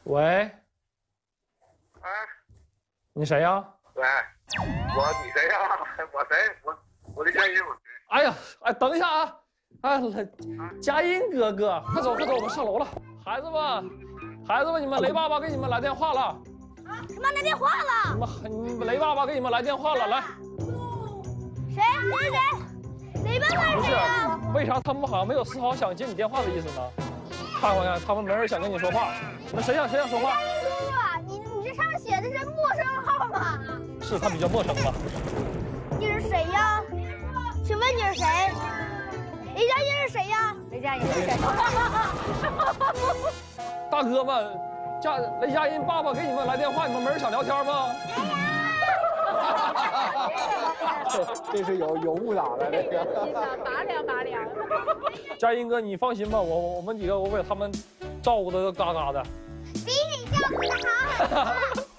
喂， 哎， 你谁呀？ 喂，你谁呀？我谁？我的佳音。 哎呀，哎，等一下啊！哎，佳音哥哥，快走快走，我们上楼了。孩子们，你们雷爸爸给你们来电话了。 啊？什么来电话了？ 你们雷爸爸给你们来电话了，来。 谁？雷爸爸是谁呀？ 为啥他们好像没有丝毫想接你电话的意思呢？看，他们没人想跟你说话。那谁想说话？ 叔啊，你这上面写的是陌生号码。 是他比较陌生吧？ 你是谁呀？请问你是谁？雷佳音是谁呀？雷佳音是谁？ 大哥们，雷佳音爸爸给你们来电话，你们没人想聊天吗？ 这是有误导了，这个。 拔凉。 佳音哥，你放心吧，我们几个我给他们照顾的嘎嘎的。 比你照顾的好。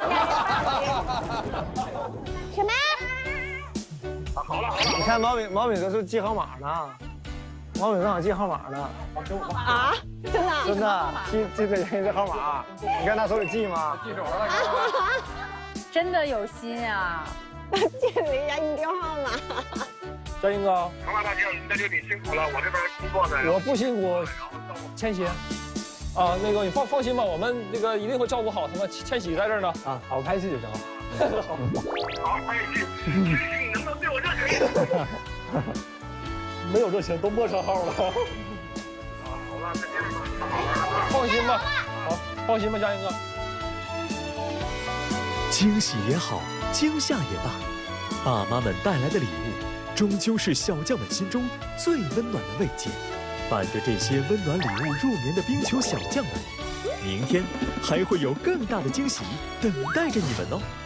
什么？ 好了。 你看毛敏哥是记号码呢，毛敏正好记号码呢。 啊？真的？ 记这人的号码，你看他手里记吗？ 记手了。 真的有心啊！ 记了一下你电话码。 佳音哥， 长马大姐，那就你辛苦了，我这边工作呢。 我不辛苦，千玺。啊，那个你放心吧，我们这个一定会照顾好他们。千玺在这儿呢。 啊，好拍戏就行了。 好拍戏，你能不能对我热情一点？ 没有热情，都陌生号了。 好了，再见。 放心吧，好，放心吧，佳音哥。 惊喜也好，惊吓也罢，爸妈们带来的礼物，终究是小将们心中最温暖的慰藉。伴着这些温暖礼物入眠的冰球小将们，明天还会有更大的惊喜等待着你们哦。